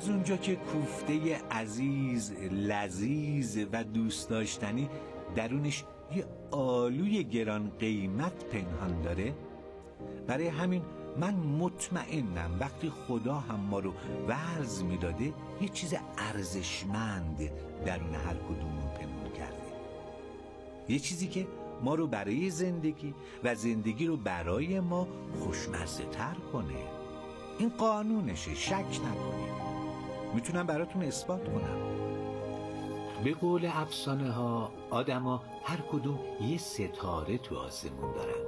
از اونجا که کوفته عزیز، لذیذ و دوست داشتنی درونش یه آلوی گران قیمت پنهان داره، برای همین من مطمئنم وقتی خدا هم ما رو ورز میداده یه چیز ارزشمند درون هر کدومون پنهان کرده، یه چیزی که ما رو برای زندگی و زندگی رو برای ما خوشمزه تر کنه. این قانونشه، شک نکنید. میتونم براتون اثبات کنم. به قول افسانه ها آدما هر کدوم یه ستاره تو آسمون دارن.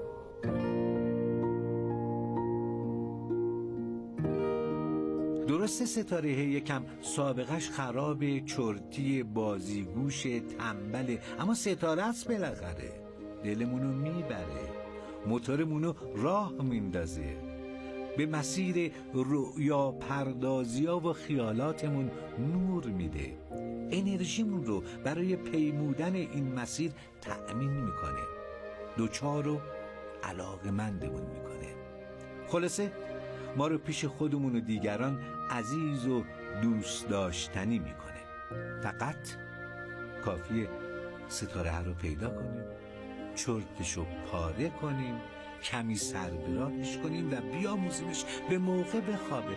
درسته ستاره یکم سابقش خراب، چرتی، بازیگوش، تنبله، اما ستاره است بالاخره. دلمونو میبره، موتورمونو راه میندازه، به مسیر رؤیا پردازی‌ها و خیالاتمون نور میده، انرژیمون رو برای پیمودن این مسیر تأمین میکنه، دوچار و علاقه‌مندمون میکنه. خلاصه ما رو پیش خودمون و دیگران عزیز و دوست داشتنی میکنه. فقط کافیه ستاره رو پیدا کنیم، چرتشو پاره کنیم، کمی سربراهش کنیم و بیاموزیمش به موقع بخوابه.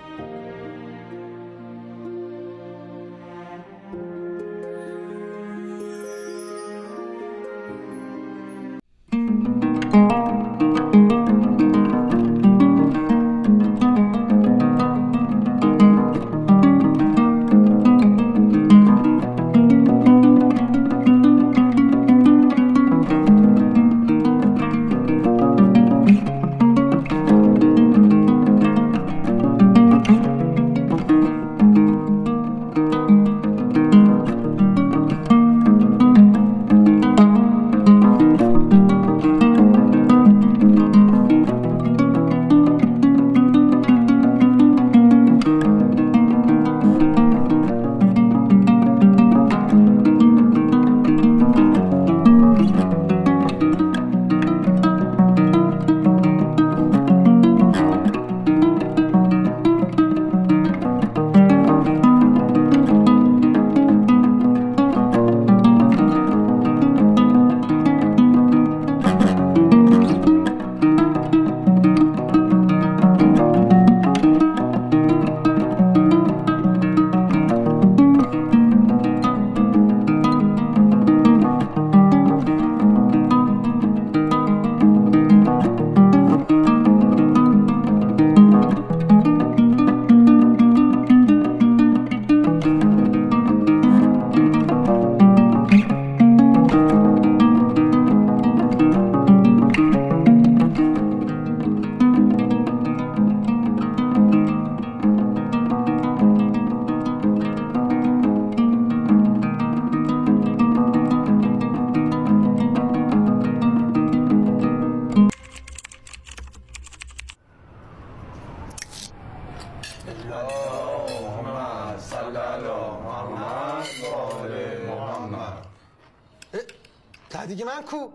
دیگه من کو؟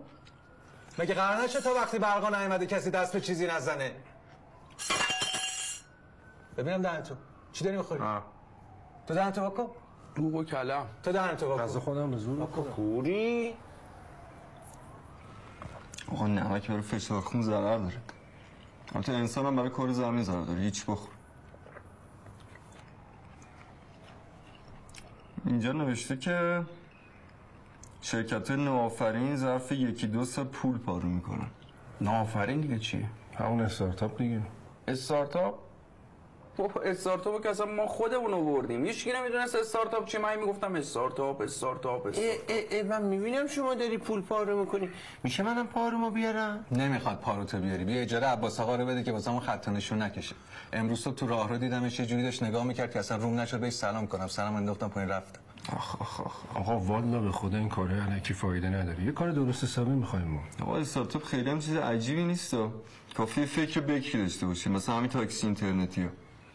مگه قرار نشه تا وقتی برقا نیومده کسی دست به چیزی نزنه؟ ببینم دهنتو چی داری میخوری؟ تو دهنتو بکن؟ بوق و کلم. تو دهنتو بکن. غذا خودم به زور بکن. کوری؟ آقا نمک برای فشار خون ضرر داره. البته انسان هم برای کار زمین ضرر داره. هیچ بخور. اینجا نوشته که شرکت نوآفرین ظرف 1-2 سال پول پارو میکنن. نوآفرین دیگه چیه؟ همون استارتاپ دیگه. استارتاپ؟ بابا استارتاپو که اصلا ما خودمون آوردیم. هیچ کی نمیدونست استارتاپ چیه. من میگفتم استارتاپ. من میبینم شما داری پول پارو میکنی. میشه منم پارومو بیارم؟ نمیخواد پاروتو بیاری. بیا اجاره عباس آقا رو بده که واسمون خط نشون نکشه. امروز تو راهرو دیدمش یه جوری داشت نگاه میکرد که اصلا روم نشد بهش سلام کنم. سلام انداختم پایین رفتم. آقا والا به خدا این کاره الکی فایده نداره. یه کار درست حسابی می‌خوایم ما. آقا استارتاپ خیلی هم چیز عجیبی نیست. کافیه فکر بکی داشته باشیم. مثلا همین تاکسی اینترنتی ها.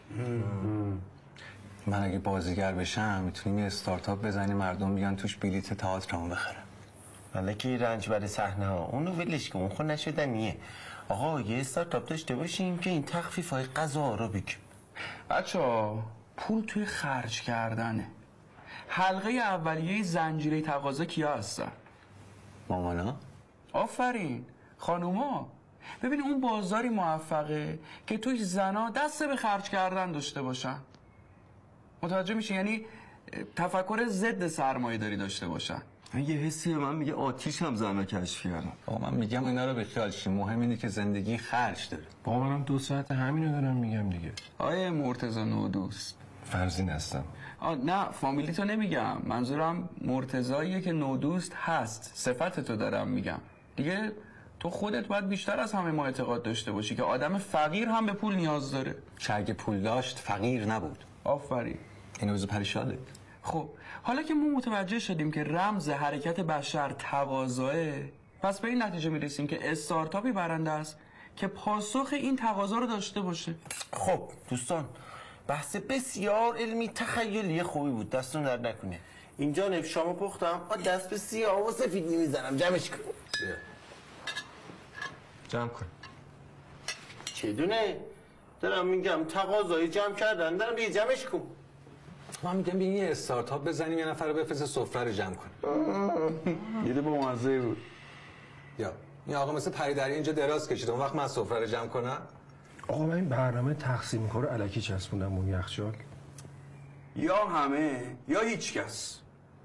من اگه بازیگر بشم میتونیم یه استارتاپ بزنیم مردم بیان توش بلیت تئاترمو بخرن. الکی رنج برای صحنه ها. اونو ولش کن. اون خود نشدنیه. آقا یه استارتاپ داشته باشیم که این تخفیف‌های غذا رو بگیم. بچه‌ها پول توی خرج کردنه. حلقه اولیه زنجیره تقاضا کیا هستن؟ مامانا؟ آفرین، خانوما. ببین اون بازاری موفقه که توی زنا دست به خرج کردن داشته باشن. متوجه میشی؟ یعنی تفکر ضد سرمایه داری داشته باشن. یه حسی به من میگه آتیش هم زنا کشف کردم. من میگم اینا رو بیخیال شی، مهم اینه که زندگی خرج داره. با منم 2 ساعت همینو دارم میگم دیگه. آیه مرتضی نودوست. فرزین هستم. نه فامیلی تو نمیگم، منظورم مرتضیه که نودوست هست، صفتتو دارم میگم دیگه. تو خودت باید بیشتر از همه ما اعتقاد داشته باشی که آدم فقیر هم به پول نیاز داره. چه اگه پول داشت فقیر نبود. آفرین. اینو بذار پریشاله. خب حالا که ما متوجه شدیم که رمز حرکت بشر تقاضاه، پس به این نتیجه میرسیم که استارتاپی برنده است که پاسخ این تقاضا رو داشته باشه. خب دوستان، بحث بسیار علمی تخیلی خوبی بود، دستون درد نکنه. اینجا نفشامو پختم، دست به سیاه و سفید نمیزنم. جمعش کن. جمع کن. چه دونه؟ دارم میگم تقاضای جمع کردن، دارم دیگه جمعش کن. من میگم ببین یه استارتاپ بزنیم، یه نفر رو بفرست سفره رو جمع کنه. یه با مزه بود. یا این آقا مثل پریدری اینجا دراز کشید، اون وقت من سفره رو جمع کنم. آقا من این برنامه تقسیم کار الکی چسبوندم اون یخچال. یا همه یا هیچ کس.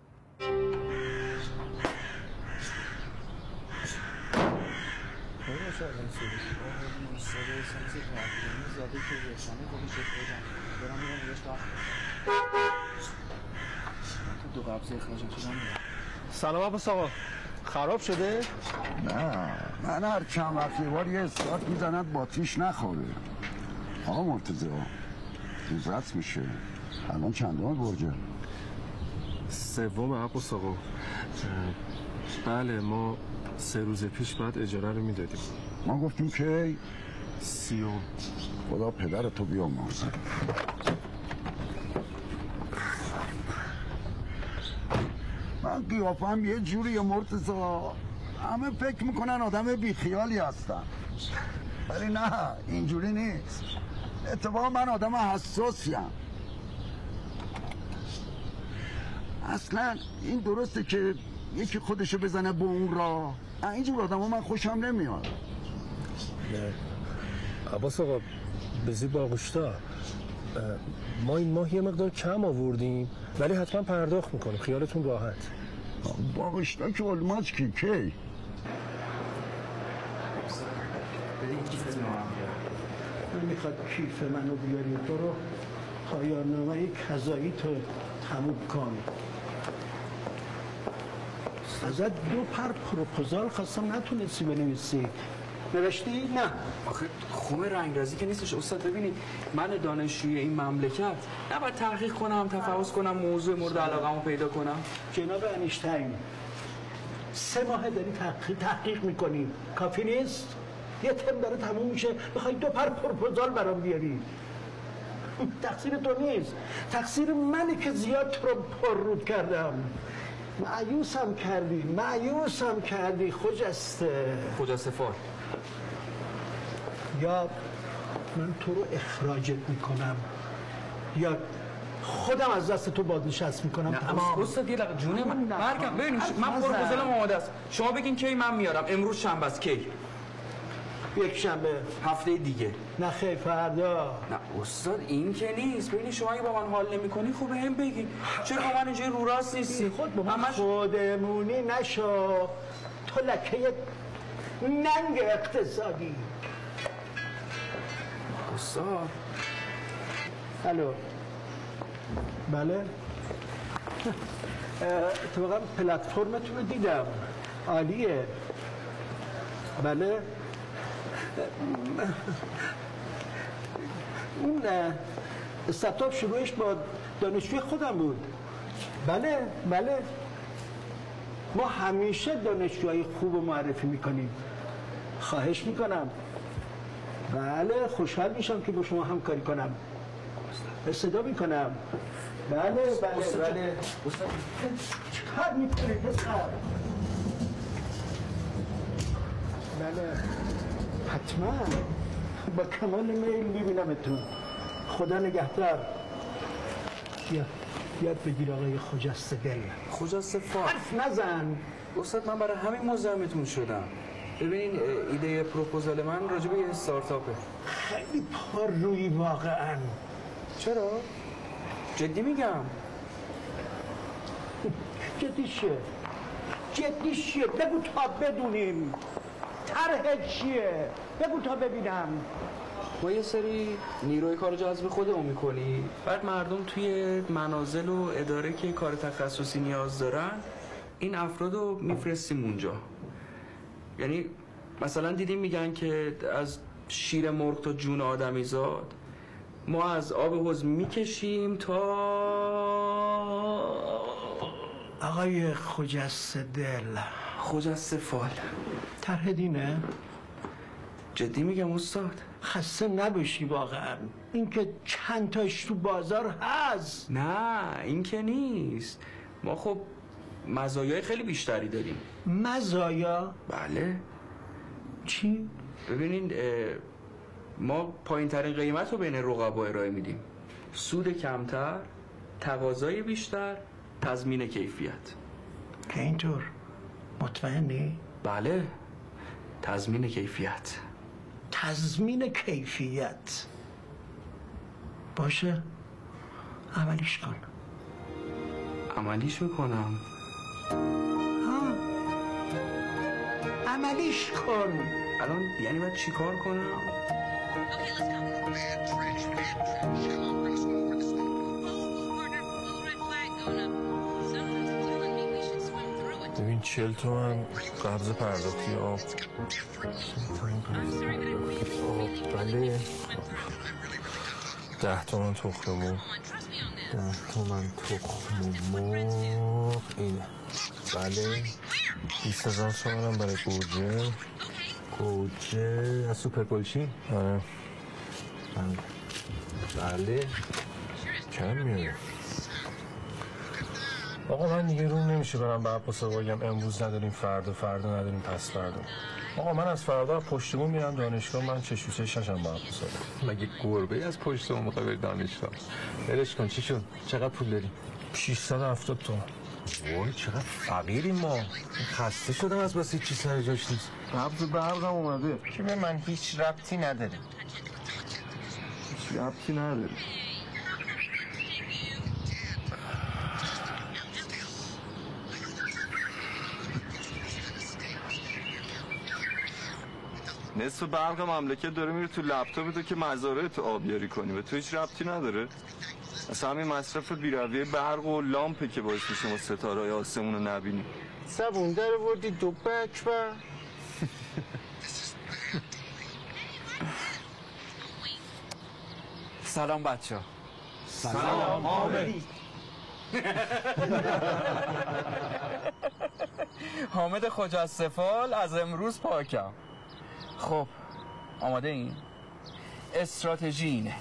سلام عباس آقا، خراب شده؟ نه من هر چند وقت یه بار یه استارت میزند باتریش نخوره. آقا مرتضی روز رسم میشه، الان چندم برجه؟ 3 عباس آقا. بله ما 3 روز پیش بعد اجاره رو میدادیم. ما گفتیم که 30. خدا پدر تو بیامرزه. من قیافم یه جوری مرتضی، همه فکر میکنن آدم بیخیالی هستم، ولی نه اینجوری نیست. اتفاقا من آدم حساسیم. اصلا این درسته که یکی خودشو بزنه به اون راه، اینجور آدم من خوشم نمیاد. عباس آقا بزی باقشتا، ما این ماه یه مقدار کم آوردیم ولی حتما پرداخت میکنیم، خیالتون راحت. باقشتا که علماز کی؟ میخواد کیف منو بیاری تو رو پایان‌نامه قضایی تو تموم کن. ازت 2 پر پروپوزال خواستم نتونستی بنویسی. نوشتی؟ نه. آخه خوم رنگرزی که نیستش استاد. ببینید من دانشجوی این مملکت نباید تحقیق کنم، تفحص کنم، موضوع مورد علاقه‌مو پیدا کنم. جناب انیشتین 3 ماه داری تحقیق میکنی، کافی نیست؟ یه ترم داره تموم میشه بخوای 2 پر پروپوزال برام بیاری. تقصیر تو نیست، تقصیر منه که زیاد تو رو پررود کردم. مایوسم کردی خجسته. خجسته فال. یا من تو رو اخراجت میکنم یا خودم از دست تو بازنشست میکنم. تمام. استاد یه دقیقه جونه من. برکم ببینید من پروپوزالم آماده است. شما بگین کی من میارم. امروز شنبه است. کی؟ یک شنبه. هفته دیگه. نه خیر فردا. نه استاد این که نیست. ببینید شما اگه با من حال نمی‌کنی خب بهم بگین. چرا با من اینجوری رو راست نیستی؟ خود با من خودمونی نشو. تو لکه ننگ اقتصادی. استاد. الو. بله. اتفاقا پلتفرمتون رو دیدم. عالیه. بله. اون استارتاپ شروعش با دانشجوی خودم بود. بله ما همیشه دانشجوهای خوب رو معرفی میکنیم. خواهش میکنم. بله خوشحال میشم که با شما همکاری کنم. صدا میکنم. بله چکار میکنی پسر؟ بله حتما با کمال میل میبینمتون. خدا نگهدار. یاد بگیر آقای خجسته دل. خجسته فال. حرف نزن. استاد من برای همین مزاحمتون شدم. ببین ایده پروپوزال من راجع به یه استارتاپه. خیلی پر روی واقعا. چرا؟ جدی میگم. جدی چیه؟ بگو تا بدونیم. طرح چیه؟ بگو تا ببینم. ما یه سری نیروی کار جذب خودمون میکنی، بعد مردم توی منازل و اداره که کار تخصصی نیاز دارن این افراد رو میفرستیم اونجا. یعنی مثلا دیدیم میگن که از شیر مرغ تا جون آدمیزاد ما از آب حوض میکشیم تا آقای خجسته دل. خجسته فال. طرح دینه؟ جدی میگم استاد. خسته نباشی واقعا. این که چند تاش تو بازار هست. نه این که نیست. ما خب مزایای خیلی بیشتری داریم. مزایا؟ بله. چی؟ ببینین ما پایین ترین قیمت رو بین رقبا ارائه میدیم. سود کمتر، تقاضای بیشتر، تضمین کیفیت. که اینطور مطمئنی؟ بله. تضمین کیفیت. تضمین کیفیت. باشه عملیش کن. عملیش میکنم. عملیش کن. الان یعنی باید چی کار کنم؟ ببین 40 تومن قبض پرداختی آب. بله 10 تومن تخم مرغ. 10 تومن تخم مرغ اینه. بله 20,000 تومن هم برای گوجه از سوپر گلچین. آره بله کم میاره. آقا من دیگه روم نمیشه برم به عباس آقا بگم امروز نداریم فردا نداریم پس فردا. آقا من از فردا پشتمون میرم دانشگاه. من چشم چش نشم با عباس آقا. مگه گربه از پشتمون میخوای بری دانشگاه؟ برش کن. چی شد؟ چقدر پول داری؟ 670 تومن. وای چقدر فقیریم ما. خسته شدم از بس چی سر جاش نیست. قبض برقم اومده که به من هیچ ربطی نداره. هیچ ربطی نداره. نصف برق مملکت داره میره تو لپتاپ تو که مزارع آبیاری کنی و تو هیچ ربطی نداره. اصلا همین مصرف بیرویه برق و لامپه که باعث میشه ما ستاره‌های آسمون رو نبینیم. زبون در وردی دو بکبر. سلام بچه ها. سلام حامد. حامد خجسته فال از امروز پاکم. خب آماده این؟ استراتژی اینه.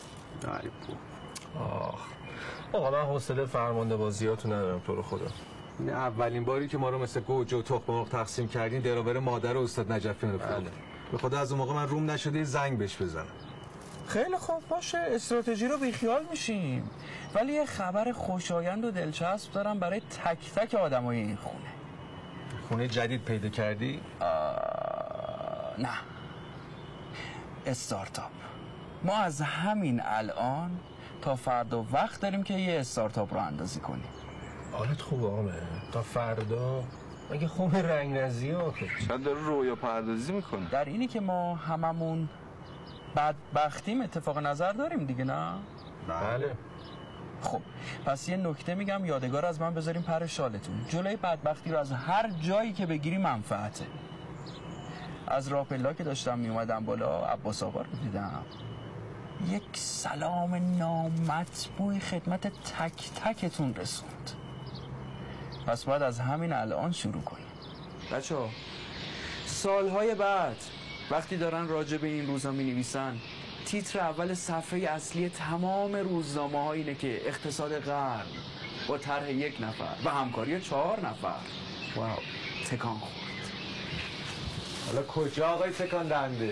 آقا من حوصله فرمانده بازیاتو ندارم تو رو خدا. این اولین باری که ما رو مثل گوجه و تخم مرغ تقسیم کردین دراور مادر استاد نجفی رو فرمود. به خدا از اون موقع من روم نشده زنگ بهش بزنم. خیلی خوب باشه استراتژی رو بیخیال میشیم. ولی یه خبر خوشایند و دلچسب دارم برای تک تک آدمای این خونه. خونه جدید پیدا کردی؟ نه. استارتاپ. ما از همین الان تا فردا وقت داریم که یه استارتاپ رو اندازی کنیم. حالت خوبه آمه تا فردا مگه خونه رنگ نزی آخه؟ شاید داره رویا پردازی میکنه. در اینی که ما هممون بدبختیم اتفاق نظر داریم دیگه نه؟ بله. خب پس یه نکته میگم یادگار از من بذاریم پر شالتون. جلوی بدبختی رو از هر جایی که بگیری منفعته. از راه پلا که داشتم میومدم بالا عباس آقا رو دیدم. یک سلام نامطبوعی خدمت تک تکتون رسوند. پس باید از همین الان شروع کنیم. بچه‌ها سالهای بعد وقتی دارن راجع به این روزا می‌نویسن تیتر اول صفحه اصلی تمام روزنامه‌ها اینه که اقتصاد قرن با طرح 1 نفر و همکاری 4 نفر واو تکان خورد. حالا کجا آقای تکان دهنده؟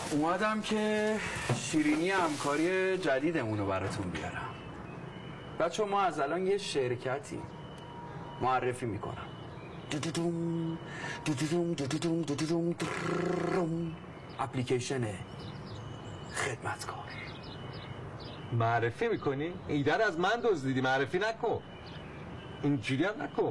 اومدم که شیرینی همکاری جدیدمون رو براتون بیارم. بچه ما از الان یه شرکتی معرفی میکنم. اپلیکیشن خدمتکار. معرفی میکنی؟ ایده رو از من دزدیدی، معرفی نکن. اینجوری هم نکن.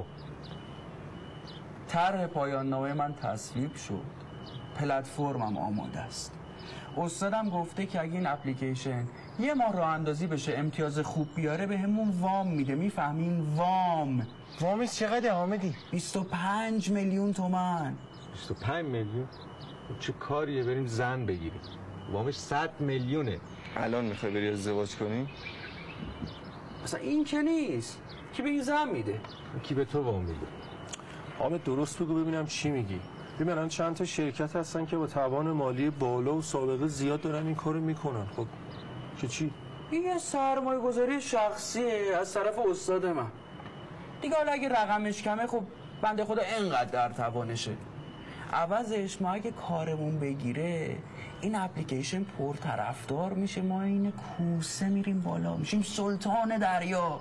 طرح پایان نامه من تصویب شد، پلتفرمم آماده است. استادم گفته که اگه این اپلیکیشن یه ماه راه اندازی بشه امتیاز خوب بیاره به همون وام میده. میفهمین؟ وامش چقدر حامدی؟ 25 میلیون تومن. 25 میلیون؟ چه کاریه بریم زن بگیریم؟ وامش 100 میلیونه. الان میخوای بری ازدواج کنی؟ اصلا این که نیست. کی به این زن میده؟ کی به تو وام میده؟ حامد درست بگو ببینم چی میگی. ببینن چند تا شرکت هستن که با توان مالی بالا و سابقه زیاد دارن این کارو میکنن. خب که چی؟ این یه سرمایه گذاری شخصیه از طرف استاد من. دیگه حالا اگه رقمش کمه خب بنده خدا اینقدر در توانشه. عوضش ما اگه کارمون بگیره این اپلیکیشن پرطرفدار میشه، ما این کوسه میریم بالا، میشیم سلطان دریا.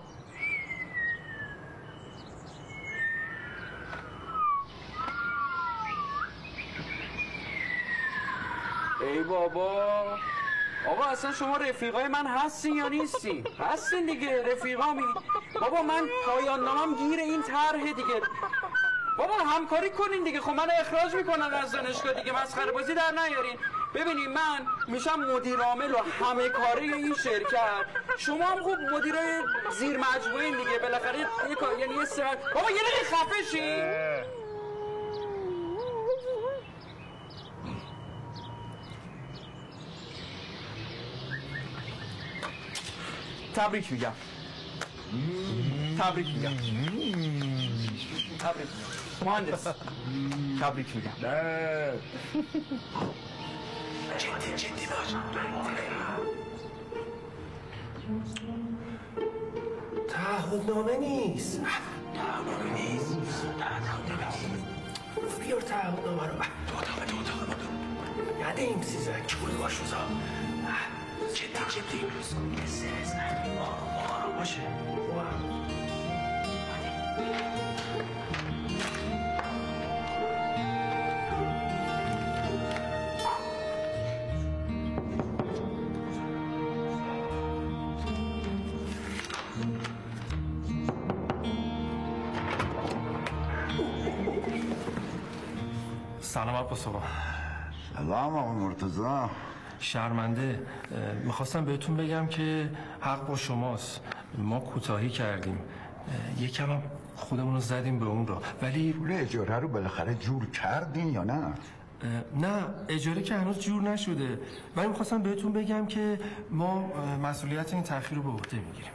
ای بابا اصلا شما رفیقای من هستین یا نیستین؟ هستین دیگه، رفیقامی. بابا من پایان نامم گیر این طرح دیگه. بابا همکاری کنین دیگه. خب من اخراج میکنن از دانشگاه دیگه، مسخره بازی در نیارین. ببینید من میشم مدیر عامل و همه کاره این شرکت، شما هم خوب مدیرای زیر مجموعه دیگه. بالاخره یعنی یه ساعت. بابا یه دقیقه خفه شین. تبریک میگم. مهندس تبریک میگم. جدی باش. تعهدنامه نیست. بیار تعهدنامه رو. دو اتاقه. یاده این سیزه که بود باش روزا. جدی. آروم باشه. سلام عباس آقا. سلام آقا مرتضی. شرمنده میخواستم بهتون بگم که حق با شماست. ما کوتاهی کردیم، یکم هم خودمون رو زدیم به اون را، ولی پول اجاره رو بالاخره جور کردین یا نه؟ نه اجاره که هنوز جور نشده، ولی میخواستم بهتون بگم که ما مسئولیت این تأخیر رو به عهده میگیریم.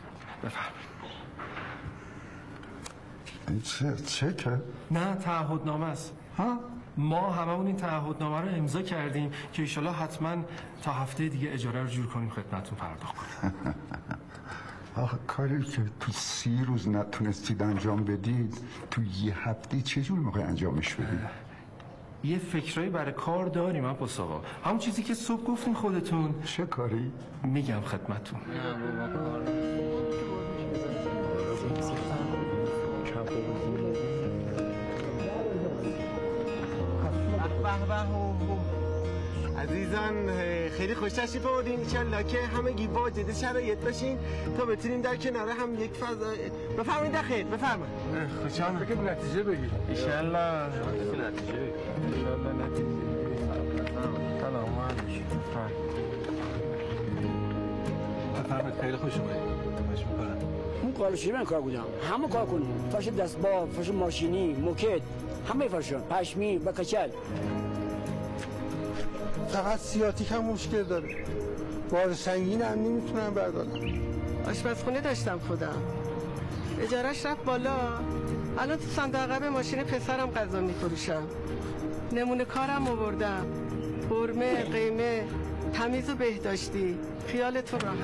بفرمایید. چه که؟ نه تعهدنامه است. ها؟ ما هممون این تعهدنامه رو امضا کردیم که ایشالا حتما تا هفته دیگه اجاره رو جور کنیم خدمتتون پرداخت کنیم. آخه کاری که تو 30 روز نتونستید انجام بدید تو یه هفته چجور موقع انجامش بدید؟ یه فکرایی برای کار داریم عباس آقا. همون چیزی که صبح گفتین خودتون. چه کاری؟ میگم خدمتتون. عزیزان خیلی خوش تشریف آوردین. انشالله که همگی واجد شرایط باشین تا بتونیم در کنار هم یک فضا. بفرمایید داخل. بفرمایید. خوشحالم. فکر نتیجه بگیر. انشالله نتیجه. سلام علیکم. بفرمایید. خیلی خوش اومدید. خواهش می‌کنم. اون قالشی من کار بودم. همه کار کنیم. فرش دستباف، فرش ماشینی، موکت، همه فرشون. پشمی و کچل. فقط سیاتیک هم مشکل داره. بار سنگین هم نمیتونم بردارم. آشپزخونه داشتم خودم. اجارش رفت بالا. الان تو صندوق عقب ماشین پسرم غذا میفروشم. نمونه کارم آوردم. برمه، قیمه، تمیز و بهداشتی. خیالتون راحت.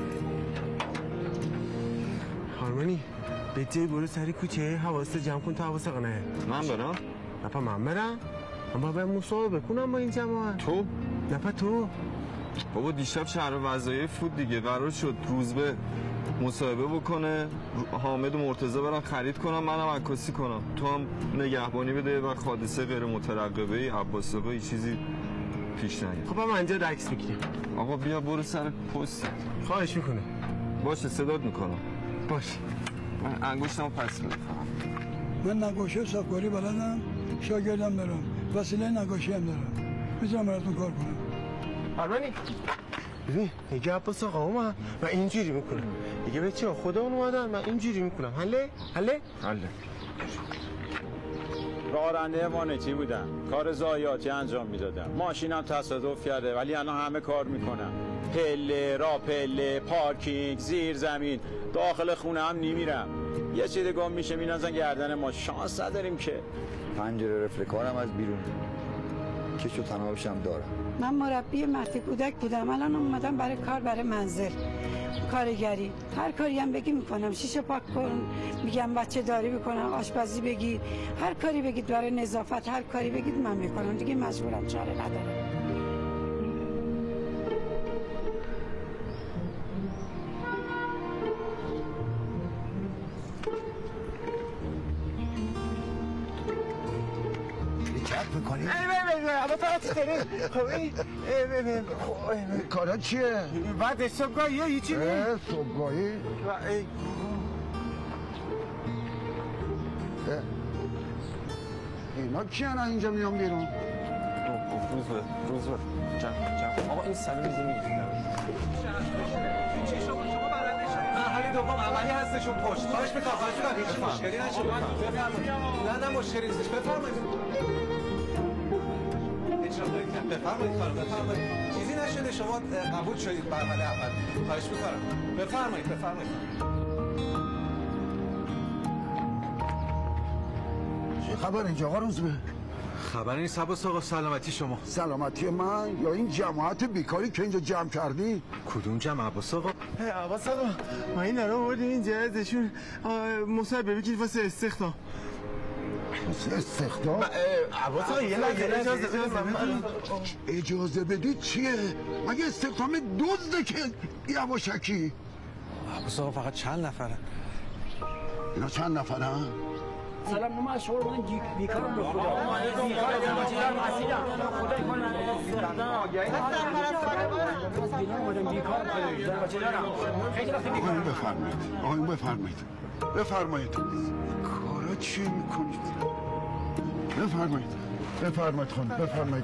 هارمونی به جای برو سری کوچه حواست جمع کن تا حواست قنه. من برم؟ نپا من برم؟ اما باید مصاحبه بکنم با این جماعت. تو؟ دفعه تو؟ بابا دیشب شهر وظایف بود دیگه، قرار شد روزبه مصاحبه بکنه، حامد و مرتضی برن خرید کنم، منم عکاسی کنم، تو هم نگهبانی بده و حادثه غیر مترقبه عباس آقا چیزی پیش نیاد. خب من اینجا عکس میگیرم. آقا بیا برو سر پست. خواهش میکنه. باشه صدات میکنم. باشه. من انگشتمو پس بده. من نقاشی و صافکاری بلدم، شاگردم دارم، وسیله نقاشی هم دارم. میذارم براتون کار کنم. آرمانی ببین میگه عباس آقا من اینجوری میکنم، دیگه بچه‌ها خودمون اومدن من اینجوری میکنم. حله راننده وانتی بودم، کار ضایعاتی انجام میدادم، ماشینم تصادف کرده ولی الان همه کار میکنم، پله، راپله، پارکینگ، زیر زمین، داخل خونه هم نمیرم، یه چیز گم میشه مینازن گردن ما، شانس نداریم که. پنجره رفل کارم از بیرون، کش و تنابش هم دارم. من مربی مهد کودک بودم، الان اومدم برای کار برای منزل کارگری، هر کاری هم بگی میکنم، شیشه پاک کن میگم، بچه داری بکنم، آشپزی بگید، هر کاری بگید برای نظافت، هر کاری بگید من میکنم دیگه، مجبورم، چاره ندارم. میکنی؟ کارا چیه؟ بعد صبحگاهی هیچی نیست. صبحگاهی؟ اینا کیان اینجا میان بیرون؟ روزبه جمع آقا این سلام میزنی مرحله دوم عملی هستشون پشت. خواهش می‌کنم هیچ مشکلی نشه. بفرمایید. نه مشکلی نیستش. بفرمایید. بفرمایید. چیزی نشده، شما قبول شدید مرحله اول. خواهش می‌کنم. بفرمایید. چه خبر اینجا آقا روزبه؟ خبر نیست عباس آقا، سلامتی شما. سلامتی من یا این جماعت بیکاری که اینجا جمع کردی؟ کدوم جمع عباس آقا؟ عباس آقا ما این رو آوردیم اینجا ازشون مصاحبه بگید واسه استخدام. واسه استخدام؟ عباس آقا یه لحظه اجازه بدید چیه؟ مگه استخدام دزده که یواشکی؟ عباس آقا فقط چند نفرن؟ اینا چند نفرن؟ سلام نما شما من بیکارم به خدا. بفرمایید. کارا چی میکنید؟ بفرمایید خانم، بفرمایید.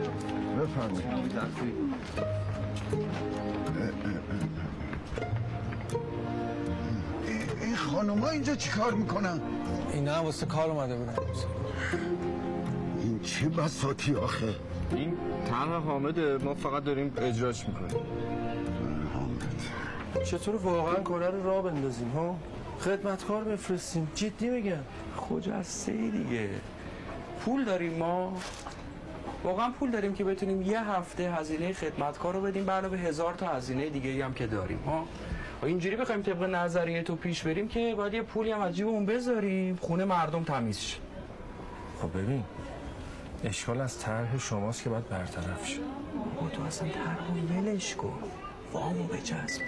این خانوما اینجا چی کار میکنن؟ اینا واسه کار اومده بودن. این چه بساطی آخه؟ این طرح حامده، ما فقط داریم اجراش میکنیم. چطور واقعا کار رو راه بندازیم ها؟ خدمتکار بفرستیم، جدی میگم. خجسته دیگه. پول داریم ما، واقعا پول داریم که بتونیم یه هفته هزینه خدمتکار رو بدیم به علاوه 1000 تا هزینه دیگه هم که داریم ها. اینجوری بخوایم طبق نظریه تو پیش بریم که باید یه پولی هم از جیبمون بذاریم خونه مردم تمیز شه. خب ببین اشکال از طرح شماست که باید برطرف شه. تو اصلا طرح ولش کن، وامو بچسب.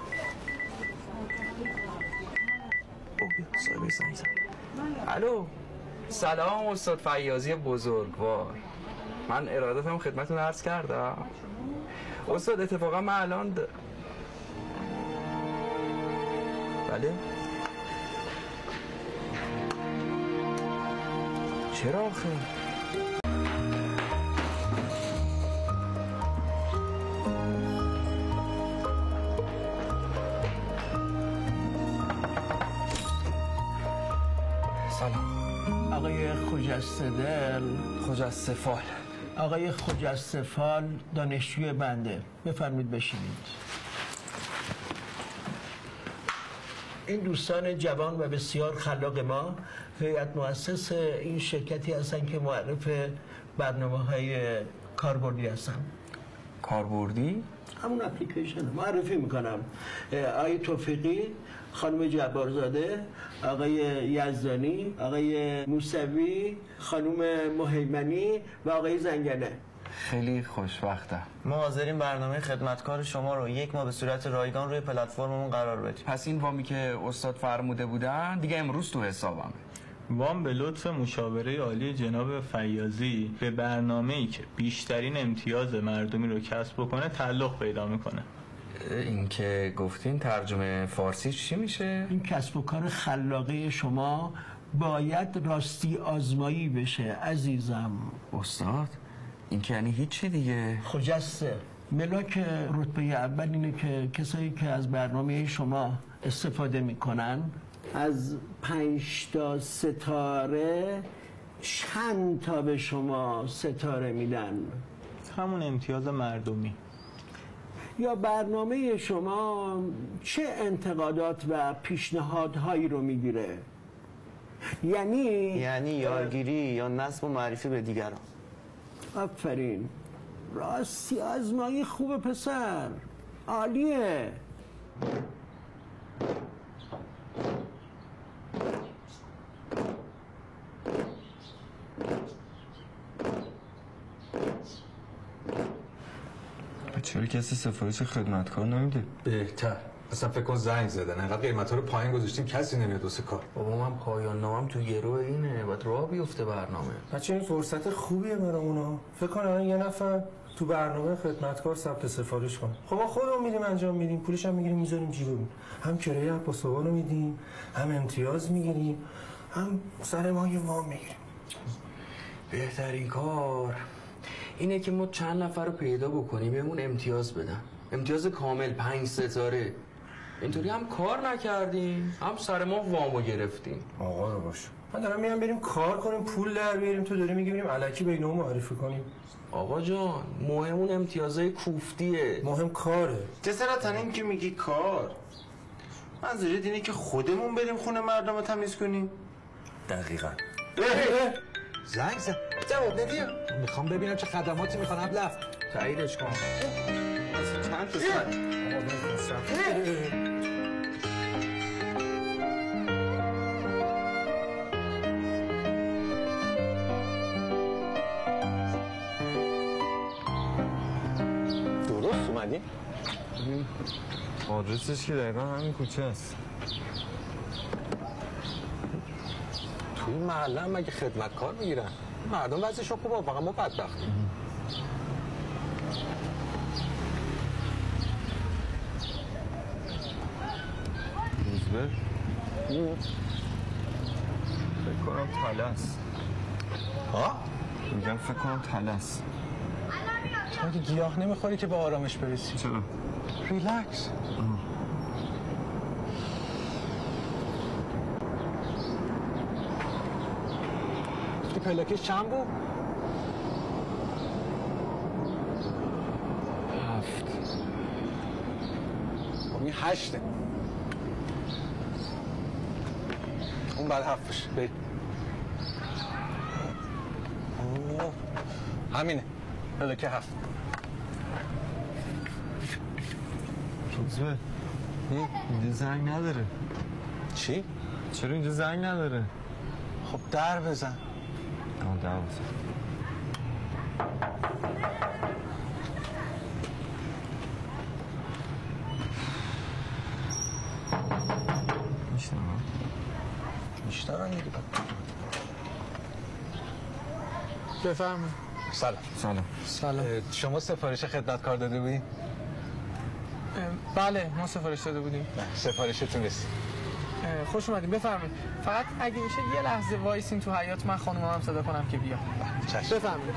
صاحب زنگ زد. الو، سلام استاد فیاضی بزرگوار، من ارادتم خدمتتون عرض کردم. استاد اتفاقا من الان بله؟ چرا آخه؟ سلام. آقای خجسته دل، خجسته فال، آقای خجسته فال دانشجوی بنده، بفرمید بشینید. این دوستان جوان و بسیار خلاق ما هیئت مؤسس این شرکتی هستن که معرف برنامه‌های کاربردی هستن. کاربردی؟ همون اپلیکیشن معرفی میکنم. آقای توفیقی، خانم جبارزاده، آقای یزدانی، آقای موسوی، خانم مهیمنی و آقای زنگنه. خیلی خوشبختم. ما حاضرین برنامه خدمتکار شما رو 1 ماه به صورت رایگان روی پلتفرممون قرار بدیم. پس این وامی که استاد فرموده بودن دیگه امروز تو حسابمه. وام به لطف مشاوره عالی جناب فیاضی به برنامه‌ای که بیشترین امتیاز مردمی رو کسب بکنه تعلق پیدا میکنه. این که گفتین ترجمه فارسی چی میشه؟ این کسب و کار خلاقه شما باید راستی آزمایی بشه عزیزم. استاد این که یعنی هیچی دیگه. خجسته ملاک رتبه اول اینه که کسایی که از برنامه شما استفاده میکنن از 5 تا ستاره چند تا به شما ستاره میدن؟ همون امتیاز مردمی. یا برنامه شما چه انتقادات و پیشنهادهایی رو میگیره؟ یعنی یارگیری یا نصب و معرفی به دیگران. آفرین، راستی آزمایی خوبه پسر، عالیه. چرا کسی سفارش خدمتکار نمیده؟ بهتر. اصلا فکر کن زنگ زدن انقدر قیمتا رو پایین گذاشتیم کسی نمیاد واسه کار. بابا من پایان نامم تو گروه اینه، باید راه بیفته برنامه. بچه این فرصت خوبیه برامونا. فکر کن الان یه نفر تو برنامه خدمتکار ثبت سفارش کنه. خب ما خودمون میریم انجام میدیم، پولش هم میگیریم میذاریم جیبمون. هم کرایه عباس آقا رو میدیم، هم امتیاز میگیریم، هم سر ما یه وام میگیریم. بهترین کار اینه که ما چند نفر رو پیدا بکنیم بهمون امتیاز بدن، امتیاز کامل 5 ستاره. اینطوری هم کار نکردیم هم سر ما وامو گرفتیم. آقا رو باش، من دارم میام بریم کار کنیم پول در بیاریم، تو داری میگی بریم الکی بینمون معرفی کنیم. آقا جان مهمون امتیازای کوفتیه، مهم کاره. جسارتا این که میگی کار منظورت اینه که خودمون بریم خونه مردم رو تمیز کنیم؟ دقیقاً. زنگ زد جواب ندیم. میخوام ببینم چه خدماتی میخوان ابله. تاییدش کن. چند تا ساعت درست اومدی؟ آدرسش که دقیقا همین کوچه است. تو این محله هم مگه خدمتکار میگیرن؟ مردم وضعشون خوبه فقط ما بدبختیم. روزبه؟ فکر کنم تلس. ها؟ میگم فکر کنم تلس. تو اگه گیاه نمیخوری که به آرامش برسی. چرا؟ ریلکس. پلاکش چند بود؟ 7. خب این 8. اون بعد 7 بشه. بریم. همینه. پلاکه 7. روزبه اینجا زنگ نداره. چی؟ چرا اینجا زنگ نداره؟ خب در بزن. در بزن. میشنم دیگه. بفرمایید. سلام. شما سفارش خدمتکار داده بودین؟ بله ما سفارش داده بودیم. سفارشتون رسید. خوش اومدین بفرمایید. فقط اگه میشه یه لحظه وایسین تو حیاط، من خانومم هم صدا کنم که بیا. چشم. بفرمایید.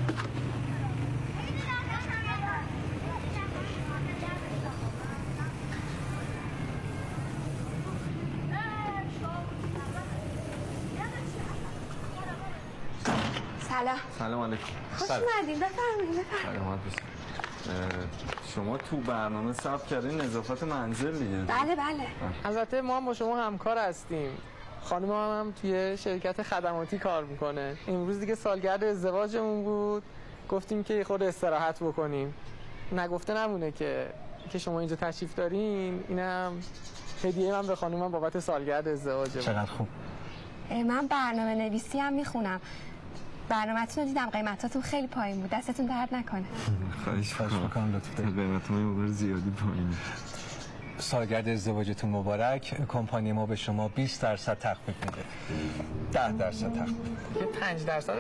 سلام علیکم. خوش اومدین. بفرمایید. سلامت باشید. شما تو برنامه ثبت کردین نظافت منزل دیگه؟ بله. البته ما هم با شما همکار هستیم. خانم هم توی شرکت خدماتی کار میکنه. امروز دیگه سالگرد ازدواجمون بود، گفتیم که خود استراحت بکنیم. نگفته نمونه که شما اینجا تشریف دارین. اینم هدیه من به خانومم بابت سالگرد ازدواجمون. چقدر خوب. من برنامه نویسی هم میخونم. برنامه‌تون رو دیدم، قیمتاتون خیلی پایین بود. دستتون درد نکنه. خواهش می‌کنم لطف دارید. قیمت ما یه زیادی پایینه. سالگرد ازدواجتون مبارک. کمپانی ما به شما 20% تخفیف میده. 10% تخفیف. یه 5%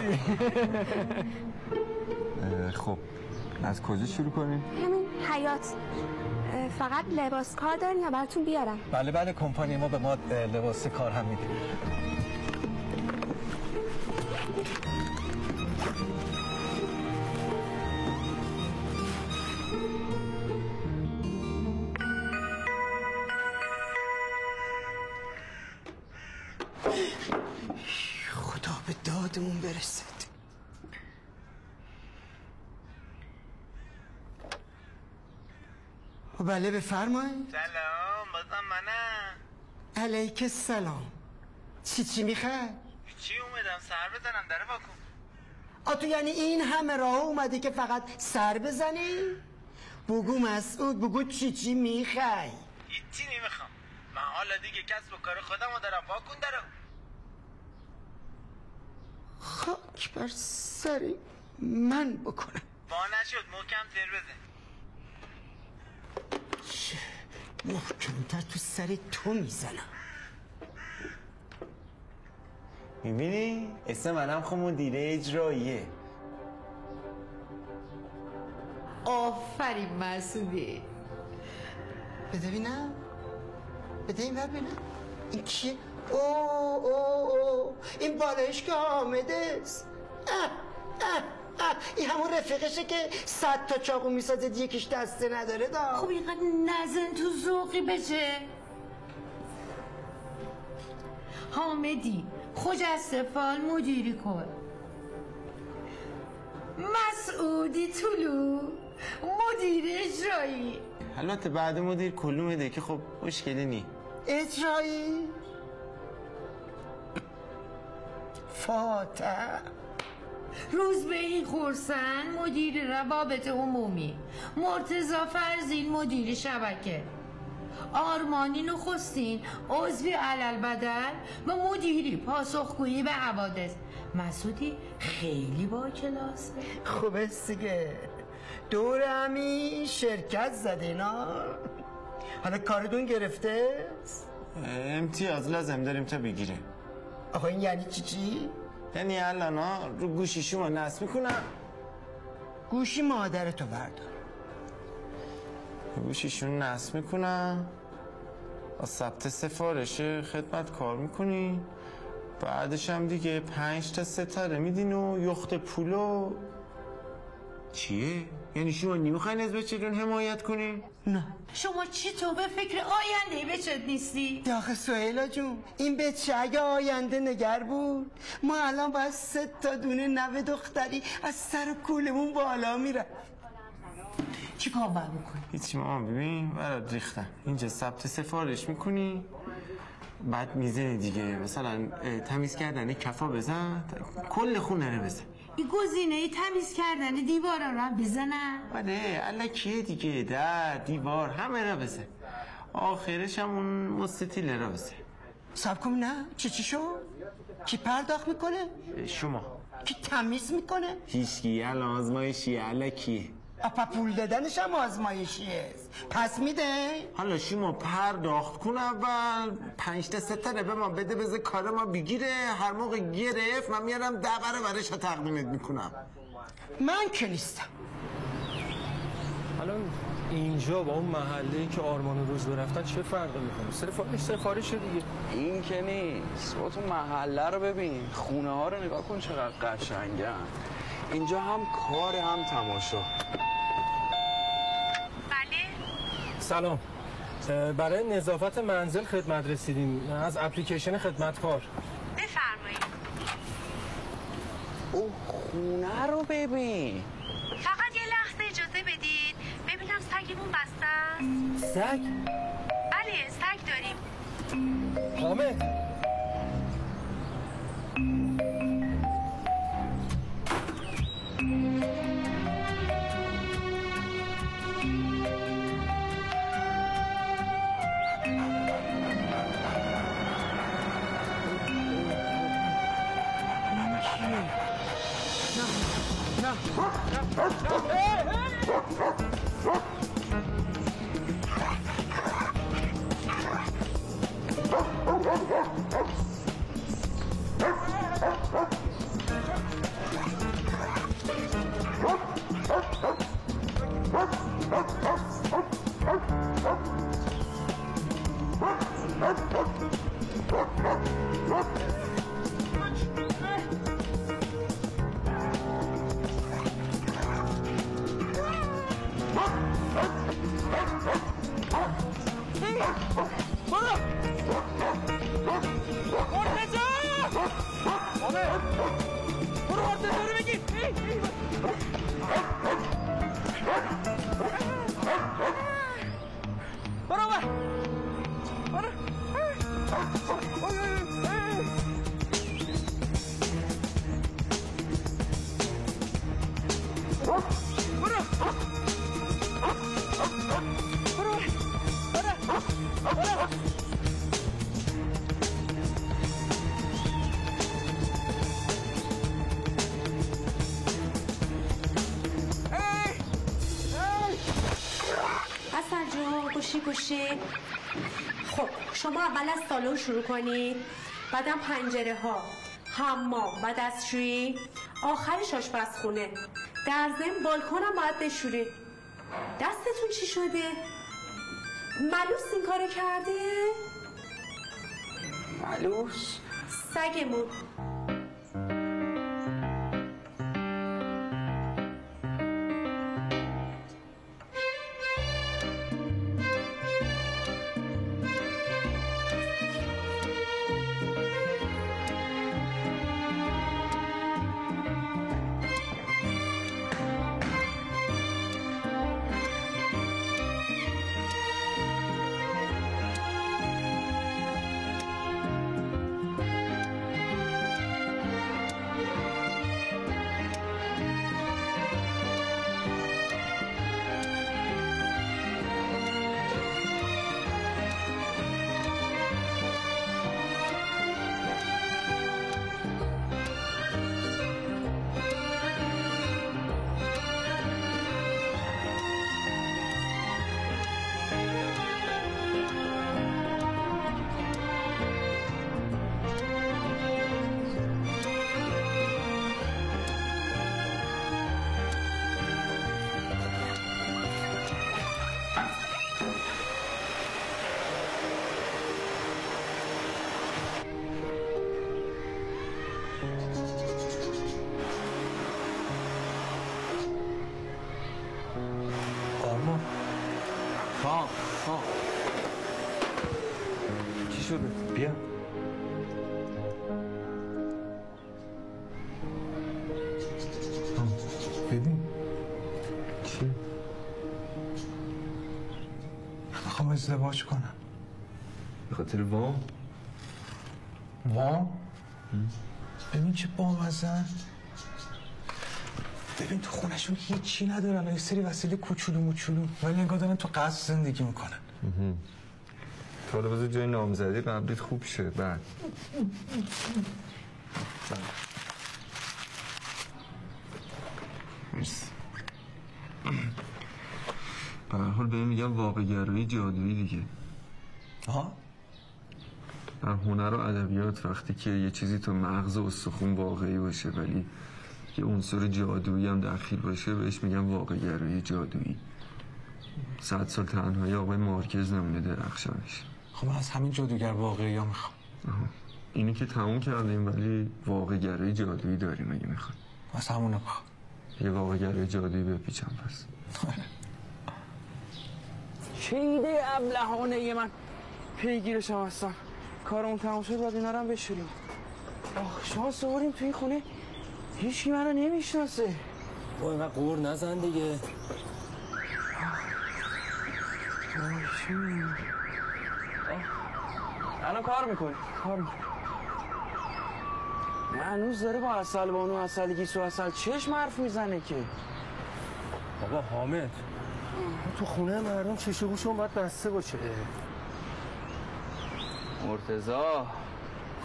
خب از کجا شروع کنیم؟ همین حیات. فقط لباس کار دارین یا براتون بیارم؟ بله کمپانی ما به ما لباس کار هم میده. خدا به دادمون برسد. بله بفرمایید. سلام، بازم منم. علیک السلام. چی میخوای؟ چی اومدم سر بزنم داره واکن. تو یعنی این همه راه اومدی که فقط سر بزنی؟ بگو مسعود، بگو چی میخوای؟ هیچی نمیخوام. من حالا دیگه کسب و کار خودم رو دارم، واکن دارم. خاک بر سری من بکنم. با نشد محکم تر بزن. محکمتر تو سر تو میزنم. میبینی؟ اسم منم خب مدیر اجراییه. آفرین مسعودی. بده ببینم. بده این ببینم. این کیه؟ اوه این بالایش که حامده است. این همون رفیقشه که 100 تا چاقو میسازه یکیش دسته نداره دا. خب اینقدر نزن تو ذوقی بشه. حامدی خجسته مدیری کن. مسعودی طلو مدیر اجرایی. حالات بعد مدیر کلومه که خب مشکلی نی. اجرایی فاتح روزبهی خورسن مدیر روابط عمومی، مرتضی فرزین مدیر شبکه، آرمانی نخستین عضوی علالبدل و مدیری پاسخگویی به حوادث. مسعودی خیلی با کلاسه. خوبه دیگه، دور همین شرکت زده نا. حالا کاردون گرفته؟ امتیاز لازم داریم تا بگیره. آقا این یعنی چی؟ یعنی الان رو گوشیشو نصب میکنم. گوشی مادرتو بردار. گوشیشون نصب میکنم، با ثبت سفارش خدمت کار میکنی، بعدش هم دیگه 5 تا ستاره میدین و یخت پولو. چیه؟ یعنی شما نمیخواین از بچه‌تون حمایت کنین؟ نه. شما چی تو به فکر آینده بچت نیستی؟ آخه سهیلا جون، این بچه اگه آینده نگر بود ما الان باید 3 تا دونه نوه دختری از سر کولمون بالا میره. چی کار باید بکنی؟ هیچی مامان، ببین برات ریختم. اینجا ثبت سفارش میکنی، بعد میزنی دیگه، مثلا تمیز کردن کفا بزن، کل خونه رو بزن. این گزینه تمیز کردن دیوارا رو هم بزنن؟ بله الکیه دیگه، در دیوار همه رو بزن، آخرش هم اون مستطیله رو بزن. سب کن نه، چی شو؟ کی پرداخت میکنه؟ شما. کی تمیز میکنه؟ هیچکی. الان آزمایشیه الکیه. اپا پول دادنش هم آزمایشیه، پس میده؟ حالا شما پرداخت کن اول، 5 تا ستاره به ما بده، بذار کار ما بگیره، هر موقع گرفت من میارم 10 برابرش تقدیمت میکنم. من که نیستم. الان اینجا با اون محله‌ای که آرمان و روز برفتن چه فرقی میکنه؟ سفارش دیگه. این که نیست، با تو محله رو ببین، خونه ها رو نگاه کن چقدر قشنگن. اینجا هم کار هم تماشا. سلام، برای نظافت منزل خدمت رسیدیم از اپلیکیشن خدمتکار. بفرمایید. او خونه رو ببین. فقط یه لحظه اجازه بدید ببینم سگمون بسته است. سگ؟ بله سگ داریم. حامد گوشی. خب شما اول از سالن شروع کنید، بعدم پنجره ها، حمام و دستشویی، آخرش آشپزخونه. در ضمن بالکن هم باید بشورید. دستتون چی شده؟ ملوس این کارو کرده؟ ملوس؟ سگمون. چی شده؟ بیا. ببین چی؟ میخوام ازدواج کنم. به خاطر وام؟ وام؟ ببین چه بامزن. ببین تو خونشون هیچی ندارن، یه سری وسیله کوچولو موچولو، ولی انگار دارن تو قصر زندگی میکنن. حالا بذار جای نامزدی قبلیت خوب شه. بعد مرسی. به هر حال بهم میگم واقع‌گرایی جادویی دیگه. ها؟ در هنر و ادبیات وقتی که یه چیزی تو مغز و استخون واقعی باشه ولی یه عنصر جادویی هم داخل باشه بهش میگم واقع‌گرایی جادویی. 100 سال تنهایی آقای مارکز نمونه درخشانش. خب من از همین جادوگر واقعی ها میخوام. اینی که تموم کردیم ولی واقع‌گرایی جادویی داریم اگه میخوای. از همونو میخوام. یه واقع‌گرایی جادویی بپیچم پس. چه ایده ابلهانه من پیگیرشم هستم. کارمون تموم شد باید اینا رو هم بشوریم. شانس آوردیم تو این خونه هیچکی منو نمیشناسه. وای من قور نزن دیگه. الان کار میکنی. هنوز داره با عسل بانو عسل گیسو عسل چشم حرف میزنه که. بابا حامد تو خونه مردم چش و گوشون باید بسته باشه. مرتضا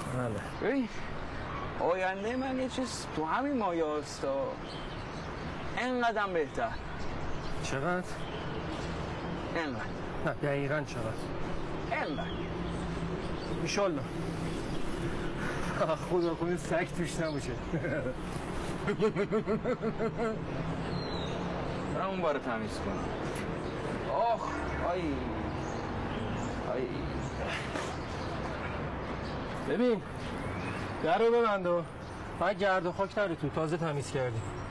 ببین آینده من یه چیز تو همین مایه هستا. اینقدر بهتر. چقدر؟ اینقدر. نه دقیقاً چقدر؟ اینقدر. ایشالله. خدا کنه سگ توش نباشه. برم اون باره تمیز کنم. آخ آی آی. ببین در رو ببند و فقط گرد و خاک نره تو، تازه تمیز کردی.